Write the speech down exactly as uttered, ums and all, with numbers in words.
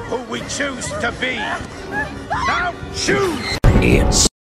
who we choose to be. Now choose! It's